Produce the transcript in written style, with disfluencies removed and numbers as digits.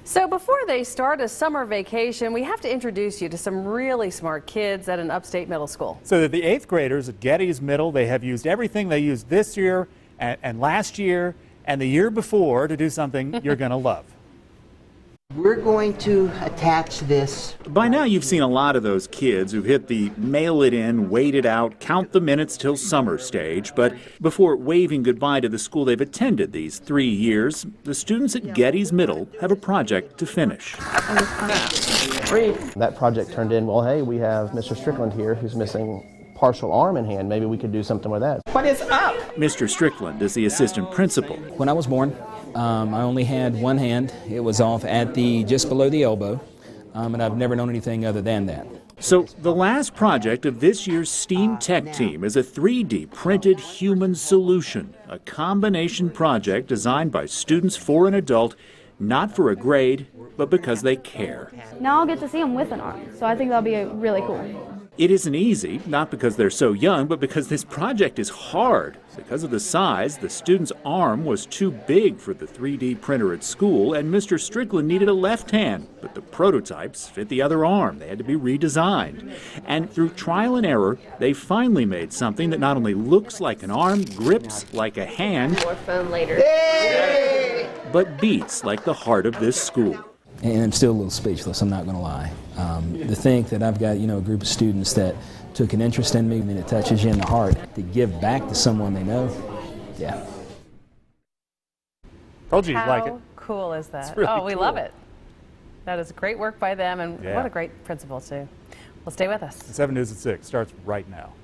So before they start a summer vacation, we have to introduce you to some really smart kids at an upstate middle school. So that the 8th graders at Gettys Middle, they have used everything they used this year and last year and the year before to do something you're going to love. We're going to attach this. By now you've seen a lot of those kids who hit the mail it in, wait it out, count the minutes till summer stage. But before waving goodbye to the school they've attended these 3 years, the students at Gettys Middle have a project to finish. That project turned in, well, hey, we have Mr. Strickland here who's missing partial arm and hand. Maybe we could do something with that. What is up? Mr. Strickland is the assistant principal. When I was born, I only had one hand. It was off at just below the elbow, and I've never known anything other than that. So the last project of this year's STEAM Tech team is a 3D printed human solution, a combination project designed by students for an adult, not for a grade, but because they care. Now I'll get to see them with an arm, so I think that'll be really cool. It isn't easy, not because they're so young, but because this project is hard. Because of the size, the student's arm was too big for the 3D printer at school, and Mr. Strickland needed a left hand, but the prototypes fit the other arm. They had to be redesigned. And through trial and error, they finally made something that not only looks like an arm, grips like a hand, More fun later. but beats like the heart of this school. And I'm still a little speechless, I'm not going to lie. To think that I've got, a group of students that took an interest in me, and it touches you in the heart, to give back to someone they know, yeah. Told you you'd like it. How cool is that? Really we cool. love it. That is great work by them, and Yeah. what a great principal, too. Well, stay with us. 7 News at 6 starts right now.